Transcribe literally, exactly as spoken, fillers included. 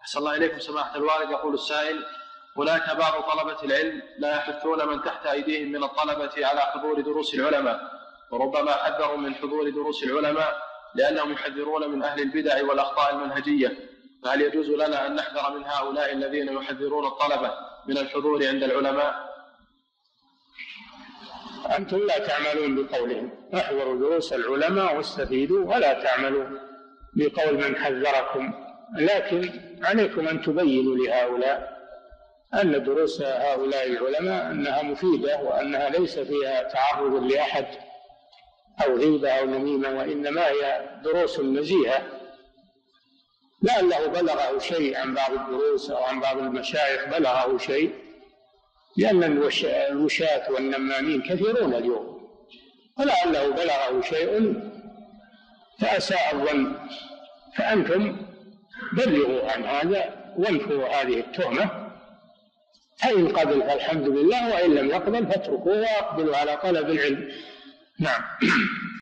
أحسن الله إليكم سماحة الوالد. يقول السائل: هناك بعض طلبة العلم لا يحثون من تحت أيديهم من الطلبة على حضور دروس العلماء، وربما حذروا من حضور دروس العلماء لأنهم يحذرون من أهل البدع والأخطاء المنهجية، فهل يجوز لنا أن نحذر من هؤلاء الذين يحذرون الطلبة من الحضور عند العلماء؟ أنتم لا تعملون بقولهم، احضروا دروس العلماء واستفيدوا، ولا تعملوا بقول من حذركم، لكن عليكم أن تبينوا لهؤلاء أن دروس هؤلاء العلماء أنها مفيدة، وأنها ليس فيها تعرض لأحد أو غيبة أو نميمة، وإنما هي دروس نزيهة. لعله بلغه شيء عن بعض الدروس أو عن بعض المشايخ بلغه شيء، لأن الوشاة والنمامين كثيرون اليوم، ولعله بلغه شيء فأساء الظن، فأنتم بلغوا عن هذا وانفوا هذه التهمة، فإن قبل فالحمد لله، وإن لم يقبل فاتركوه وأقبلوا على طلب العلم. نعم.